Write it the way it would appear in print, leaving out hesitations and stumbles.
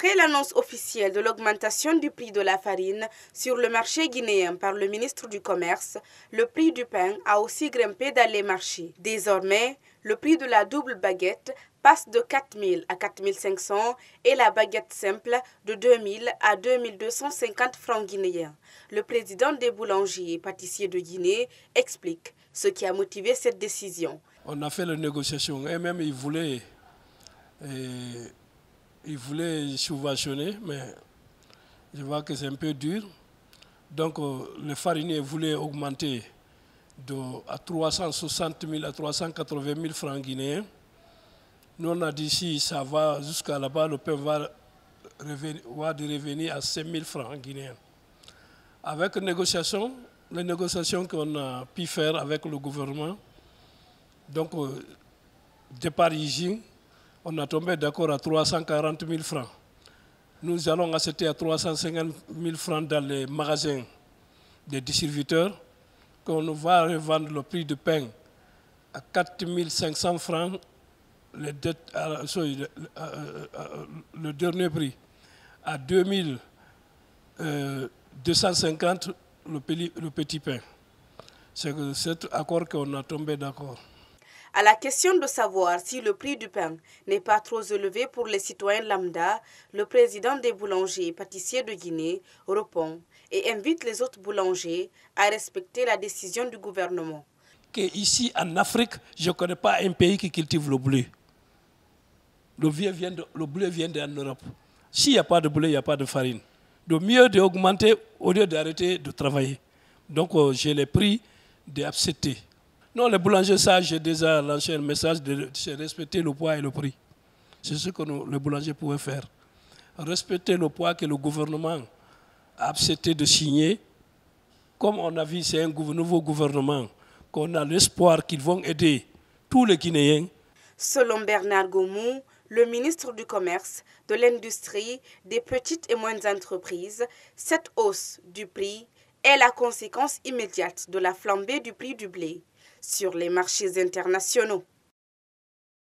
Après l'annonce officielle de l'augmentation du prix de la farine sur le marché guinéen par le ministre du Commerce, le prix du pain a aussi grimpé dans les marchés. Désormais, le prix de la double baguette passe de 4 000 à 4 500 et la baguette simple de 2 000 à 2 250 francs guinéens. Le président des boulangers et pâtissiers de Guinée explique ce qui a motivé cette décision. On a fait les négociations et même ils voulaient subventionner, mais je vois que c'est un peu dur. Donc les fariniers voulaient augmenter à 360 000 à 380 000 francs guinéens. Nous on a dit si ça va jusqu'à là-bas, le pain va revenir à 5 000 francs guinéens. Avec les négociations qu'on a pu faire avec le gouvernement, donc départ ici, on a tombé d'accord à 340 000 francs. Nous allons acheter à 350 000 francs dans les magasins des distributeurs, qu'on va revendre le prix du pain à 4 500 francs, le dernier prix, à 2 250 le petit pain. C'est cet accord qu'on a tombé d'accord. À la question de savoir si le prix du pain n'est pas trop élevé pour les citoyens lambda, le président des boulangers et pâtissiers de Guinée répond et invite les autres boulangers à respecter la décision du gouvernement. Ici en Afrique, je ne connais pas un pays qui cultive le blé. Le blé vient d'en Europe. S'il n'y a pas de blé, il n'y a pas de farine. Le mieux d'augmenter au lieu d'arrêter de travailler. Donc j'ai les prix d'accepter. Non, les boulangers, ça, j'ai déjà lancé un message de respecter le poids et le prix. C'est ce que les boulangers pouvaient faire. Respecter le poids que le gouvernement a accepté de signer. Comme on a vu, c'est un nouveau gouvernement, qu'on a l'espoir qu'ils vont aider tous les Guinéens. Selon Bernard Gomou, le ministre du Commerce, de l'Industrie, des petites et moyennes entreprises, cette hausse du prix est la conséquence immédiate de la flambée du prix du blé sur les marchés internationaux.